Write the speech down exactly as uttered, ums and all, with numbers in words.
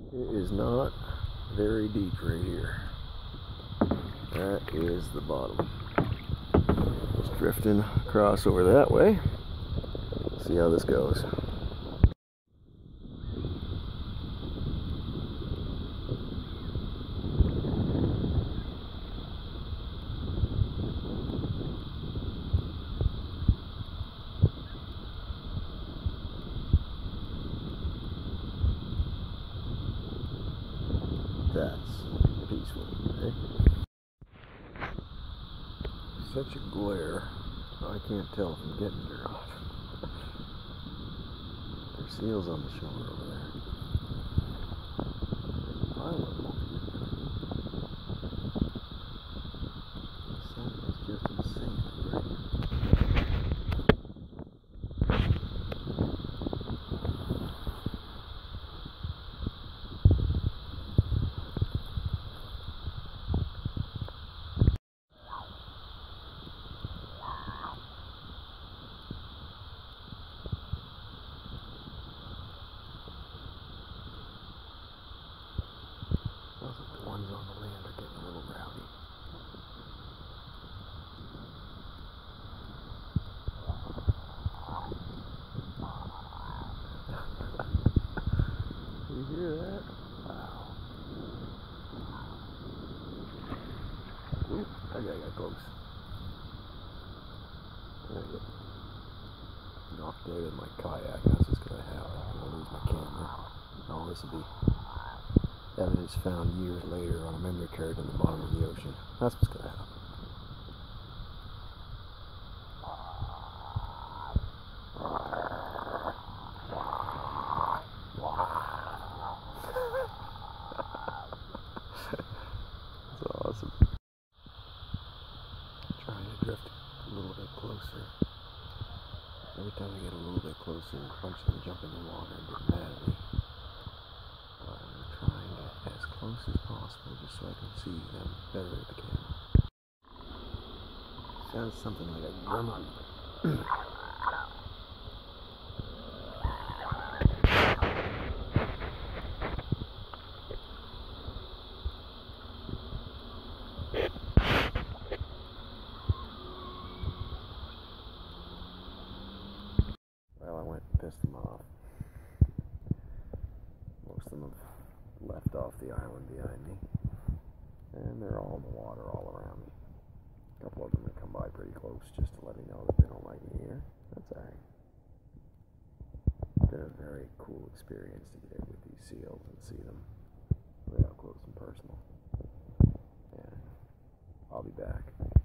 It is not very deep right here. That is the bottom. Just drifting across over that way. See how this goes. That's peaceful, eh? Such a glare, I can't tell if I'm getting it or not. There's seals on the shore over there. I love them. The sun is just insane right here. The ones on the land are getting a little rowdy. You hear that? Wow. Oop, that guy got close. There you go. Knocked out in my kayak. That's what's going to happen. I'm going to lose my camera. Oh, this will be evidence found years later on a memory card in the bottom of the ocean. That's what's going to happen. That's awesome. Trying to drift a little bit closer. Every time I get a little bit closer, a bunch of them jump in the water and get mad at me. But I'm trying to get as close as possible just so I can see them better at the camera. Sounds something like a gremlin. Well, I went and pissed them off. Most of them have left off the island behind me. And they're all in the water all around me. A couple of them have come by pretty close just to let me know that they don't like me here. That's alright. It's been a very cool experience to get out with these seals and see them way up close and personal. And I'll be back.